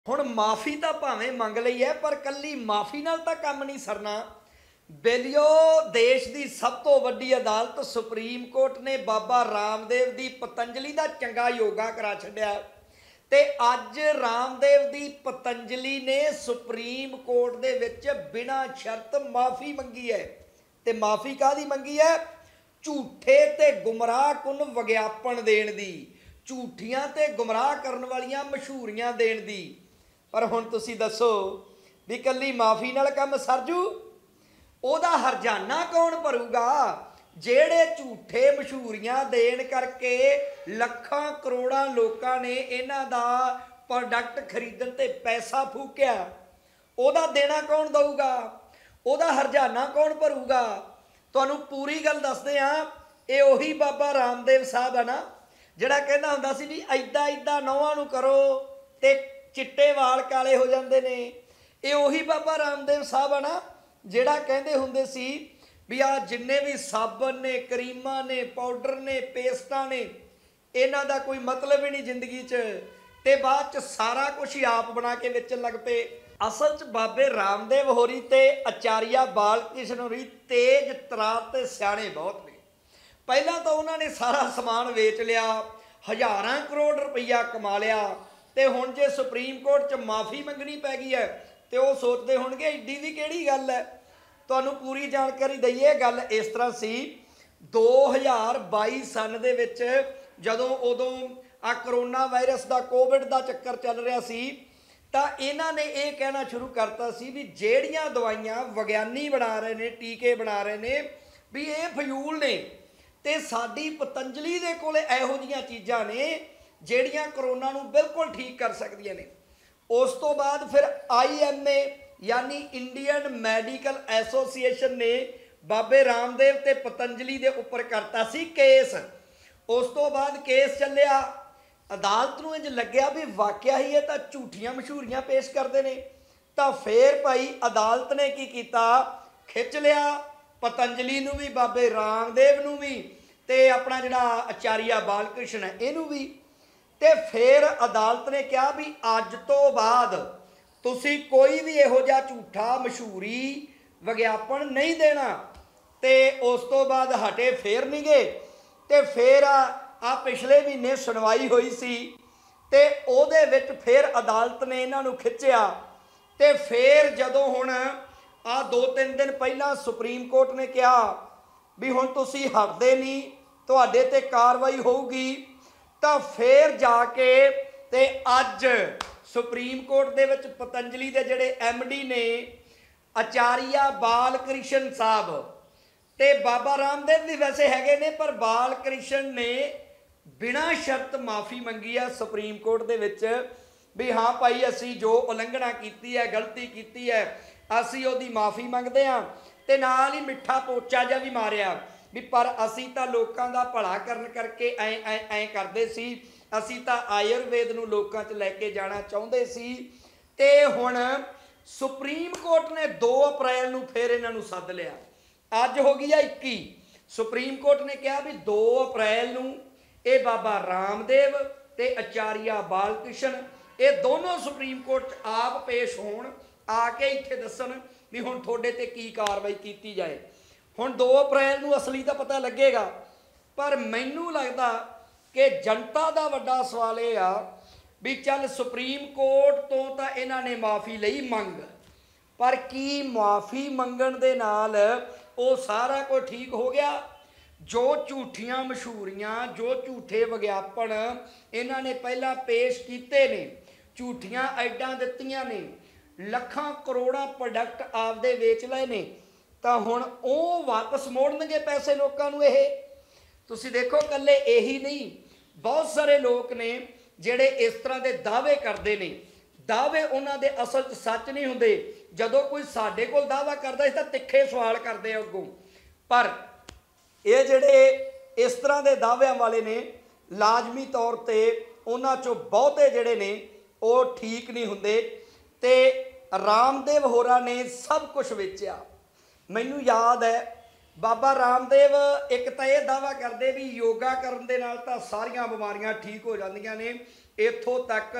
ਹੁਣ ਮਾਫੀ ਤਾਂ ਭਾਵੇਂ ਮੰਗ ਲਈ ਹੈ, ਪਰ ਕੱਲੀ ਮਾਫੀ ਨਾਲ ਤਾਂ ਕੰਮ ਨਹੀਂ ਸਰਨਾ। ਬੇਲੀਓ, ਦੇਸ਼ ਦੀ ਸਭ ਤੋਂ ਵੱਡੀ ਅਦਾਲਤ ਸੁਪਰੀਮ ਕੋਰਟ ਨੇ ਬਾਬਾ ਰਾਮਦੇਵ ਦੀ ਪਤੰਜਲੀ ਦਾ ਚੰਗਾ ਯੋਗਾ ਕਰਾ ਛੱਡਿਆ ਤੇ ਅੱਜ ਰਾਮਦੇਵ ਦੀ ਪਤੰਜਲੀ ਨੇ ਸੁਪਰੀਮ ਕੋਰਟ ਦੇ ਵਿੱਚ ਬਿਨਾਂ ਸ਼ਰਤ ਮਾਫੀ ਮੰਗੀ ਹੈ। ਤੇ ਮਾਫੀ ਕਾਹਦੀ ਮੰਗੀ ਹੈ? ਝੂਠੇ ਤੇ ਗੁੰਮਰਾਹ ਕੁਨ ਵਿਗਿਆਪਨ ਦੇਣ ਦੀ, ਝੂਠੀਆਂ ਤੇ ਗੁੰਮਰਾਹ ਕਰਨ ਵਾਲੀਆਂ ਮਸ਼ਹੂਰੀਆਂ ਦੇਣ ਦੀ। ਪਰ ਹੁਣ ਤੁਸੀਂ ਦੱਸੋ ਵੀ ਕੱਲੀ ਮਾਫੀ ਨਾਲ ਕੰਮ ਸਰਜੂ? ਉਹਦਾ ਹਰਜਾਨਾ ਕੌਣ ਭਰੂਗਾ? ਜਿਹੜੇ ਝੂਠੇ ਮਸ਼ਹੂਰੀਆਂ ਦੇਣ ਕਰਕੇ ਲੱਖਾਂ ਕਰੋੜਾਂ ਲੋਕਾਂ ਨੇ ਇਹਨਾਂ ਦਾ ਪ੍ਰੋਡਕਟ ਖਰੀਦਣ ਤੇ ਪੈਸਾ ਫੂਕਿਆ, ਉਹਦਾ ਦੇਣਾ ਕੌਣ ਦਊਗਾ? ਉਹਦਾ ਹਰਜਾਨਾ ਕੌਣ ਭਰੂਗਾ? ਤੁਹਾਨੂੰ ਪੂਰੀ ਗੱਲ ਦੱਸਦੇ ਹਾਂ। ਇਹ ਉਹੀ ਬਾਬਾ ਰਾਮਦੇਵ ਸਾਹਿਬ ਆ ਨਾ, ਜਿਹੜਾ ਕਹਿੰਦਾ ਹੁੰਦਾ ਸੀ ਵੀ ਇੱਦਾਂ ਇੱਦਾਂ ਨੌਹਾਂ ਨੂੰ ਕਰੋ ਤੇ ਚਿੱਟੇ ਵਾਲ ਕਾਲੇ ਹੋ ਜਾਂਦੇ ਨੇ। ਇਹ ਉਹੀ ਬਾਬਾ ਰਾਮਦੇਵ ਸਾਹਿਬ ਆ ਨਾ, ਜਿਹੜਾ ਕਹਿੰਦੇ ਹੁੰਦੇ ਸੀ ਵੀ ਆ ਜਿੰਨੇ ਵੀ ਸਾਬਣ ਨੇ, ਕਰੀਮਾਂ ਨੇ, ਪਾਊਡਰ ਨੇ, ਪੇਸਟਾਂ ਨੇ, ਇਹਨਾਂ ਦਾ ਕੋਈ ਮਤਲਬ ਹੀ ਨਹੀਂ ਜ਼ਿੰਦਗੀ 'ਚ, ਤੇ ਬਾਅਦ 'ਚ ਸਾਰਾ ਕੁਝ ਹੀ ਆਪ ਬਣਾ ਕੇ ਵੇਚਣ ਲੱਗ ਪਏ। ਅਸਲ 'ਚ ਬਾਬੇ ਰਾਮਦੇਵ ਹੋਰੀ ਤੇ ਆਚਾਰੀਆ ਬਾਲ ਕ੍ਰਿਸ਼ਨ ਹੋਰੀ ਤੇਜ ਤਰਾਰ ਤੇ ਸਿਆਣੇ ਬਹੁਤ ਨੇ। ਪਹਿਲਾਂ ਤਾਂ ਉਹਨਾਂ ਨੇ ਸਾਰਾ ਸਮਾਨ ਵੇਚ ਲਿਆ, ਹਜ਼ਾਰਾਂ ਕਰੋੜ ਰੁਪਈਆ ਕਮਾ ਲਿਆ, ਤੇ ਹੁਣ ਜੇ ਸੁਪਰੀਮ ਕੋਰਟ 'ਚ ਮਾਫੀ ਮੰਗਣੀ ਪੈ ਗਈ ਹੈ ਤੇ ਉਹ ਸੋਚਦੇ ਹੋਣਗੇ ਏਡੀ ਵੀ ਕਿਹੜੀ ਗੱਲ ਹੈ। ਤੁਹਾਨੂੰ ਪੂਰੀ ਜਾਣਕਾਰੀ ਦਈਏ। ਗੱਲ ਇਸ ਤਰ੍ਹਾਂ ਸੀ, 2022 ਸਨ ਦੇ ਵਿੱਚ ਜਦੋਂ ਉਦੋਂ ਆ ਕਰੋਨਾ ਵਾਇਰਸ ਦਾ, ਕੋਵਿਡ ਦਾ ਚੱਕਰ ਚੱਲ ਰਿਹਾ ਸੀ, ਤਾਂ ਇਹਨਾਂ ਨੇ ਇਹ ਕਹਿਣਾ ਸ਼ੁਰੂ ਕਰਤਾ ਸੀ ਵੀ ਜਿਹੜੀਆਂ ਦਵਾਈਆਂ ਵਿਗਿਆਨੀ ਬਣਾ ਰਹੇ ਨੇ, ਟੀਕੇ ਬਣਾ ਰਹੇ ਨੇ, ਵੀ ਇਹ ਫਜ਼ੂਲ ਨੇ, ਤੇ ਸਾਡੀ ਪਤੰਜਲੀ ਦੇ ਕੋਲ ਇਹੋ ਜਿਹੀਆਂ ਚੀਜ਼ਾਂ ਨੇ ਜਿਹੜੀਆਂ ਕਰੋਨਾ ਨੂੰ ਬਿਲਕੁਲ ਠੀਕ ਕਰ ਸਕਦੀਆਂ ਨੇ। ਉਸ ਤੋਂ ਬਾਅਦ ਫਿਰ IMA यानी इंडियन मैडिकल एसोसीएशन ने बाबे रामदेव ते पतंजलि दे उपर करता सी केस। उस तो बाद केस चलिया, अदालत नूं इंज लग्या भी वाकया ही ये तां झूठियां मशहूरियां पेश करते हैं। तो फिर भाई अदालत ने की कीता, खिच लिया पतंजलि नूं भी, बाबे रामदेव नूं भी, ते अपना जिहड़ा आचार्य बालकृष्ण है इहनूं भी। ते फिर अदालत ने कहा भी अज तो बाद तुसी कोई भी इहो जिहा झूठा मशहूरी विज्ञापन नहीं देना। ते उस तो बाद हटे फिर नहीं गए। ते फिर आ पिछले महीने सुनवाई हुई सी, ते उहदे विच फिर अदालत ने इन्हां नूं खिच्चिया। ते फिर जदों हुण आ 2-3 दिन पहला सुप्रीम कोर्ट ने कहा भी हुण तुसी हटदे नहीं, तुहाडे ते कार्रवाई होऊगी। तां फिर जाके ते अज सुप्रीम कोर्ट दे विच पतंजलि दे जिहड़े MD ने आचार्य बालकृष्ण साहब ते बाबा रामदेव भी वैसे हैगे ने, पर बालकृष्ण ने बिना शर्त माफ़ी मंगी है सुप्रीम कोर्ट दे विच भी हाँ भाई असी जो उलंघना की है, गलती की है, असी उहदी माफ़ी मंगदे हां। ते नाल ही मिठा पोचा जिहा भी मारिया भी पर असी तां लोकां दा भला करन करके ऐ करदे सी, असी तां आयुर्वेद नूं लोकां 'च लैके जाना चाहुंदे सी। ते हुण सुप्रीम कोर्ट ने 2 अप्रैल नूं फिर इन्हां नूं सद लिया। अज हो गई 21। सुप्रीम कोर्ट ने कहा भी 2 अप्रैल नूं ये बाबा रामदेव ते आचार्य बालकृष्ण ये दोनों सुप्रीम कोर्ट आप पेश होण, आके इत्थे दस्सण भी हुण तुहाडे ते की कार्रवाई कीती जाए। हुण 2 अप्रैल नूं असली तां पता लगेगा, पर मैनूं लगदा कि जनता का वड्डा सवाल यह आ भी चल सुप्रीम कोर्ट तो तां इन्हां ने माफ़ी लई मंग, पर की माफ़ी मंगण दे नाल वो सारा कुछ ठीक हो गया? जो झूठियां मशहूरियां, जो झूठे विज्ञापन इन्हां ने पहला पेश कीते ने, झूठियां ऐडां दित्तियां ने, लखां करोड़ां प्रोडक्ट आपदे वेच लए ने, तां हुण ओह वापस मोड़नगे पैसे लोकां नूं। इह तुसीं देखो कल्ले यही नहीं, बहुत सारे लोग ने जिहड़े इस तरह के दावे करते हैं। दावे उन्हां दे असल च सच नहीं हुंदे। जदों कोई साडे कोल दावा करदा है तां तिखे सवाल करते अगों, पर ये जिहड़े इस तरह के दाव्यां वाले ने लाजमी तौर पर उन्हां चों बहुते जिहड़े ने वो ठीक नहीं हुंदे। ते रामदेव होरां ने सब कुछ वेचिया। मैनूं याद है बाबा रामदेव एक तो यह दावा करते भी योगा करन दे नाल तां सारियां बीमारियां ठीक हो जांदियां ने, इत्थों तक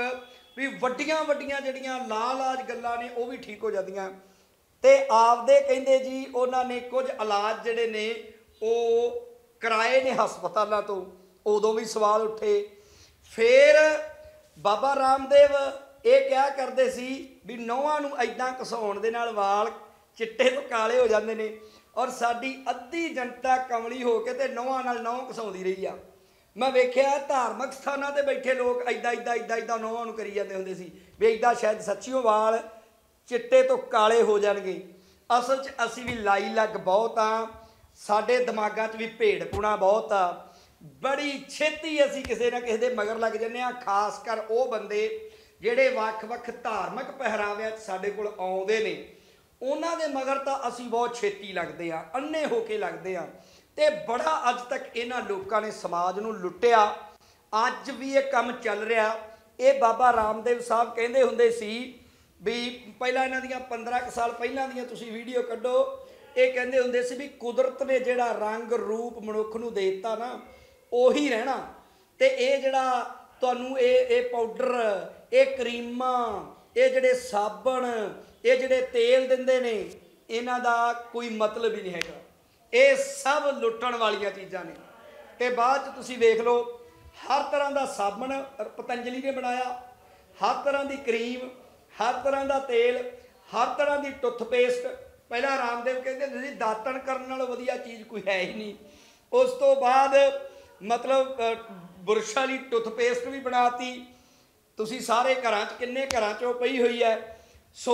ਵੀ ਵੱਡੀਆਂ ਵੱਡੀਆਂ ਜਿਹੜੀਆਂ ਲਾਜ ਗੱਲਾਂ ਨੇ ਉਹ ਵੀ ਠੀਕ ਹੋ ਜਾਂਦੀਆਂ। ਤੇ ਆਪਦੇ ਕਹਿੰਦੇ ਜੀ ਉਹਨਾਂ ਨੇ ਕੁਝ ਇਲਾਜ ਜਿਹੜੇ ਨੇ ਉਹ ਕਰਾਏ ਨੇ ਹਸਪਤਾਲਾਂ ਤੋਂ, ਉਦੋਂ ਵੀ ਸਵਾਲ ਉੱਠੇ। ਫਿਰ ਬਾਬਾ ਰਾਮਦੇਵ ਇਹ ਕਿਹਾ ਕਰਦੇ ਸੀ ਵੀ ਨਹੁੰਆਂ ਨੂੰ ਐਦਾਂ ਘਸਾਉਣ ਦੇ ਨਾਲ ਵਾਲ ਚਿੱਟੇ ਤੋਂ ਕਾਲੇ ਹੋ ਜਾਂਦੇ ਨੇ, ਔਰ ਸਾਡੀ ਅੱਧੀ ਜਨਤਾ ਕਮਲੀ ਹੋ ਕੇ ਤੇ ਨਹੁੰਆਂ ਨਾਲ ਨਹੁੰ ਘਸਾਉਂਦੀ ਰਹੀ ਆ। ਮੈਂ ਵੇਖਿਆ ਧਾਰਮਿਕ ਸਥਾਨਾਂ ਤੇ ਬੈਠੇ ਲੋਕ ਐਦਾਂ ਨਹੁੰਆਂ ਨੂੰ ਕਰੀ ਜਾਂਦੇ ਹੁੰਦੇ ਸੀ ਵੀ ਐਦਾਂ ਸ਼ਾਇਦ ਸੱਚੀਓ ਵਾਲ ਚਿੱਟੇ ਤੋਂ ਕਾਲੇ ਹੋ ਜਾਣਗੇ। ਅਸਲ 'ਚ ਅਸੀਂ ਵੀ ਲਾਈ ਲੱਗ ਬਹੁਤ ਆ, ਸਾਡੇ ਦਿਮਾਗਾਂ 'ਚ ਵੀ ਭੇੜਪੁਣਾ ਬਹੁਤ ਆ। ਬੜੀ ਛੇਤੀ ਅਸੀਂ ਕਿਸੇ ਨਾ ਕਿਸੇ ਦੇ ਮਗਰ ਲੱਗ ਜਾਂਦੇ ਹਾਂ, ਖਾਸ ਕਰ ਉਹ ਬੰਦੇ ਜਿਹੜੇ ਵੱਖ-ਵੱਖ ਧਾਰਮਿਕ ਪਹਿਰਾਵਿਆਂ 'ਚ ਸਾਡੇ ਕੋਲ ਆਉਂਦੇ ਨੇ, ਉਹਨਾਂ ਦੇ ਮਗਰ ਤਾਂ ਅਸੀਂ ਬਹੁਤ ਛੇਤੀ ਲੱਗਦੇ ਆ, ਅੰਨੇ ਹੋ ਕੇ ਲੱਗਦੇ ਆ। ਤੇ ਬੜਾ ਅੱਜ ਤੱਕ ਇਹਨਾਂ ਲੋਕਾਂ ਨੇ ਸਮਾਜ ਨੂੰ ਲੁੱਟਿਆ। ਅੱਜ ਵੀ ਇਹ ਕੰਮ ਚੱਲ ਰਿਹਾ। ਇਹ ਬਾਬਾ ਰਾਮਦੇਵ ਸਾਹਿਬ ਕਹਿੰਦੇ ਹੁੰਦੇ ਸੀ ਵੀ ਪਹਿਲਾਂ ਇਹਨਾਂ ਦੀਆਂ 15 ਕੁ ਸਾਲ ਪਹਿਲਾਂ ਦੀਆਂ ਤੁਸੀਂ ਵੀਡੀਓ ਕੱਢੋ, ਇਹ ਕਹਿੰਦੇ ਹੁੰਦੇ ਸੀ ਵੀ ਕੁਦਰਤ ਨੇ ਜਿਹੜਾ ਰੰਗ ਰੂਪ ਮਨੁੱਖ ਨੂੰ ਦੇ ਦਿੱਤਾ ਨਾ ਉਹੀ ਰਹਿਣਾ। ਤੇ ਇਹ ਜਿਹੜਾ ਤੁਹਾਨੂੰ ਇਹ ਪਾਊਡਰ, ਇਹ ਕਰੀਮਾਂ, ਇਹ ਜਿਹੜੇ ਸਾਬਣ, ਇਹ ਜਿਹੜੇ ਤੇਲ ਦਿੰਦੇ ਨੇ, ਇਹਨਾਂ ਦਾ ਕੋਈ ਮਤਲਬ ਹੀ ਨਹੀਂ ਹੈਗਾ। ਇਹ ਸਭ ਲੁੱਟਣ ਵਾਲੀਆਂ ਚੀਜ਼ਾਂ ਨੇ। ਤੇ ਬਾਅਦ 'ਚ ਤੁਸੀਂ ਵੇਖ ਲਓ ਹਰ ਤਰ੍ਹਾਂ ਦਾ ਸਾਬਣ ਪਤੰਜਲੀ ਨੇ ਬਣਾਇਆ, ਹਰ ਤਰ੍ਹਾਂ ਦੀ ਕਰੀਮ, ਹਰ ਤਰ੍ਹਾਂ ਦਾ ਤੇਲ, ਹਰ ਤਰ੍ਹਾਂ ਦੀ ਟੁੱਥਪੇਸਟ। ਪਹਿਲਾਂ ਰਾਮਦੇਵ ਕਹਿੰਦੇ ਹੁੰਦੇ ਸੀ ਦਾਤਣ ਕਰਨ ਨਾਲੋਂ ਵਧੀਆ ਚੀਜ਼ ਕੋਈ ਹੈ ਹੀ ਨਹੀਂ। ਉਸ ਤੋਂ ਬਾਅਦ ਮਤਲਬ ਬੁਰਸ਼ ਵਾਲੀ ਟੁੱਥਪੇਸਟ ਵੀ ਬਣਾਤੀ। ਤੁਸੀਂ ਸਾਰੇ ਘਰਾਂ 'ਚ ਕਿੰਨੇ ਘਰਾਂ 'ਚ ਉਹ ਪਈ ਹੋਈ ਹੈ। ਸੋ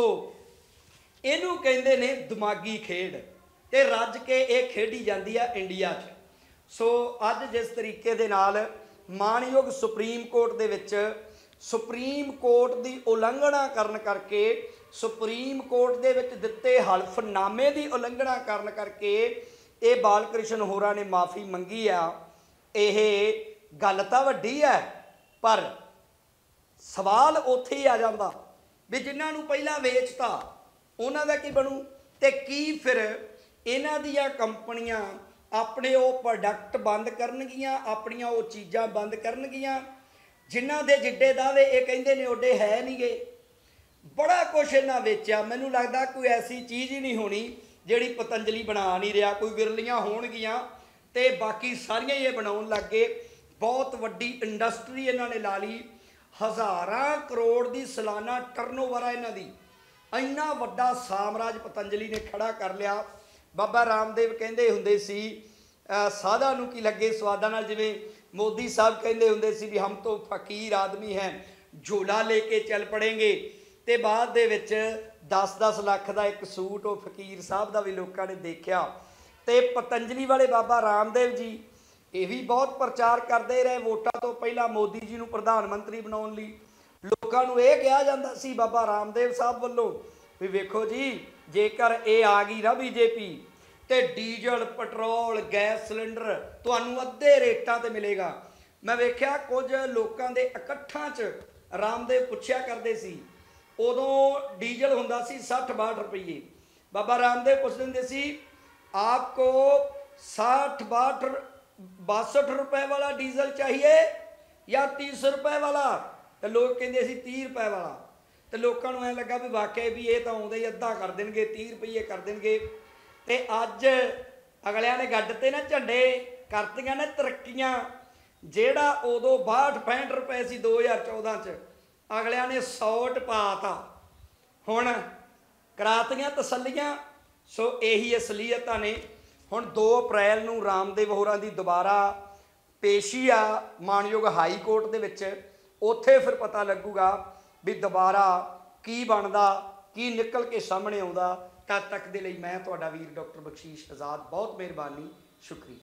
ਇਹਨੂੰ ਕਹਿੰਦੇ ਨੇ ਦਿਮਾਗੀ ਖੇਡ, ਤੇ ਰੱਜ ਕੇ ਇਹ ਖੇਡੀ ਜਾਂਦੀ ਆ ਇੰਡੀਆ 'ਚ। ਸੋ ਅੱਜ ਜਿਸ ਤਰੀਕੇ ਦੇ ਨਾਲ ਮਾਣਯੋਗ ਸੁਪਰੀਮ ਕੋਰਟ ਦੇ ਵਿੱਚ ਸੁਪਰੀਮ ਕੋਰਟ ਦੀ ਉਲੰਘਣਾ ਕਰਨ ਕਰਕੇ, ਸੁਪਰੀਮ ਕੋਰਟ ਦੇ ਵਿੱਚ ਦਿੱਤੇ ਹਲਫਨਾਮੇ ਦੀ ਉਲੰਘਣਾ ਕਰਨ ਕਰਕੇ ਇਹ ਬਾਲ ਕ੍ਰਿਸ਼ਨ ਹੋਰਾਂ ਨੇ ਮਾਫੀ ਮੰਗੀ ਆ। ਇਹ ਗੱਲ ਤਾਂ ਵੱਡੀ ਹੈ, ਪਰ ਸਵਾਲ ਉੱਥੇ ਹੀ ਆ ਜਾਂਦਾ ਵੀ ਜਿਨ੍ਹਾਂ ਨੂੰ ਪਹਿਲਾਂ ਵੇਚਤਾ ਉਹਨਾਂ ਦਾ ਕੀ ਬਣੂ। ਤੇ ਕੀ ਫਿਰ ਇਹਨਾਂ ਦੀਆਂ ਕੰਪਨੀਆਂ ਆਪਣੇ ਉਹ ਪ੍ਰੋਡਕਟ ਬੰਦ ਕਰਨਗੀਆਂ, ਆਪਣੀਆਂ ਉਹ ਚੀਜ਼ਾਂ ਬੰਦ ਕਰਨਗੀਆਂ ਜਿਨ੍ਹਾਂ ਦੇ ਜਿੱਡੇ ਦਾਅਵੇ ਇਹ ਕਹਿੰਦੇ ਨੇ ਓਡੇ ਹੈ ਨਹੀਂਗੇ। ਬੜਾ ਕੁਛ ਇਹਨਾਂ ਵੇਚਿਆ। ਮੈਨੂੰ ਲੱਗਦਾ ਕੋਈ ਐਸੀ ਚੀਜ਼ ਹੀ ਨਹੀਂ ਹੋਣੀ ਜਿਹੜੀ ਪਤੰਜਲੀ ਬਣਾ ਨਹੀਂ ਰਿਹਾ। ਕੋਈ ਵਿਰਲੀਆਂ ਹੋਣਗੀਆਂ ਤੇ ਬਾਕੀ ਸਾਰੀਆਂ ਹੀ ਇਹ ਬਣਾਉਣ ਲੱਗ ਗਏ। ਬਹੁਤ ਵੱਡੀ ਇੰਡਸਟਰੀ ਇਹਨਾਂ ਨੇ ਲਾ ਲਈ। ਹਜ਼ਾਰਾਂ ਕਰੋੜ ਦੀ ਸਾਲਾਨਾ ਟਰਨਓਵਰ ਆ ਇਹਨਾਂ ਦੀ। ਇੰਨਾ ਵੱਡਾ ਸਾਮਰਾਜ ਪਤੰਜਲੀ ਨੇ ਖੜਾ ਕਰ ਲਿਆ। ਬਾਬਾ ਰਾਮਦੇਵ ਕਹਿੰਦੇ ਹੁੰਦੇ ਸੀ ਸਾਧਾਂ ਨੂੰ ਕੀ ਲੱਗੇ ਸਵਾਦਾਂ ਨਾਲ, ਜਿਵੇਂ ਮੋਦੀ ਸਾਹਿਬ ਕਹਿੰਦੇ ਹੁੰਦੇ ਸੀ ਵੀ ਹਮ ਤੋਂ ਫਕੀਰ ਆਦਮੀ ਹੈ, ਝੋਲਾ ਲੈ ਕੇ ਚੱਲ ਪੜेंगे। ਤੇ ਬਾਅਦ ਦੇ ਵਿੱਚ 10-10 ਲੱਖ ਦਾ ਇੱਕ ਸੂਟ ਉਹ ਫਕੀਰ ਸਾਹਿਬ ਦਾ ਵੀ ਲੋਕਾਂ ਨੇ ਦੇਖਿਆ। ਤੇ ਪਤੰਜਲੀ ਵਾਲੇ ਬਾਬਾ ਰਾਮਦੇਵ ਜੀ ਇਹ ਵੀ ਬਹੁਤ ਪ੍ਰਚਾਰ ਕਰਦੇ ਰਹੇ। ਵੋਟਾਂ ਤੋਂ ਪਹਿਲਾਂ ਮੋਦੀ ਜੀ ਨੂੰ ਪ੍ਰਧਾਨ ਮੰਤਰੀ ਬਣਾਉਣ ਲਈ ਲੋਕਾਂ ਨੂੰ ਇਹ ਕਿਹਾ ਜਾਂਦਾ ਸੀ ਬਾਬਾ ਰਾਮਦੇਵ ਸਾਹਿਬ ਵੱਲੋਂ ਵੀ ਵੇਖੋ ਜੀ, ਜੇਕਰ ਇਹ ਆ ਗਈ ਨਾ ਬੀਜੇਪੀ ਤੇ ਡੀਜ਼ਲ, ਪੈਟਰੋਲ, ਗੈਸ ਸਿਲੰਡਰ ਤੁਹਾਨੂੰ ਅੱਧੇ ਰੇਟਾਂ ਤੇ ਮਿਲੇਗਾ। ਮੈਂ ਵੇਖਿਆ ਕੁਝ ਲੋਕਾਂ ਦੇ ਇਕੱਠਾਂ 'ਚ ਰਾਮਦੇਵ ਪੁੱਛਿਆ ਕਰਦੇ ਸੀ, ਉਦੋਂ ਡੀਜ਼ਲ ਹੁੰਦਾ ਸੀ 60-62 ਰੁਪਏ। ਬਾਬਾ ਰਾਮਦੇਵ ਪੁੱਛ ਦਿੰਦੇ ਸੀ आपको 60-62 रुपए वाला डीजल चाहिए या 30 रुपए वाला। तो लोग कहते सी 30 रुपए वाला। तो लोगों को ऐ लगा भी वाकई भी ये तो आउंदे ही अद्धा कर देंगे, 30 रुपये कर देंगे। तो अज अगलिया ने गड्ड ते ना झंडे करतियां ने तरक्कियां। जेड़ा उदों 62-65 रुपए सी 2014 च, अगलिया ने 100 पाता, हुण करातियां तसल्लियां। सो यही असलीयत ने। हुण 2 अप्रैल नूं रामदेव होरां दी दोबारा पेशी आ मानयोग हाई कोर्ट दे विच। उत्थे फिर पता लगूगा भी दोबारा की बनदा, की निकल के सामने आउंदा। तद तक दे लई मैं तुहाडा वीर डॉक्टर बख्शीश आज़ाद, बहुत मेहरबानी, शुक्रिया।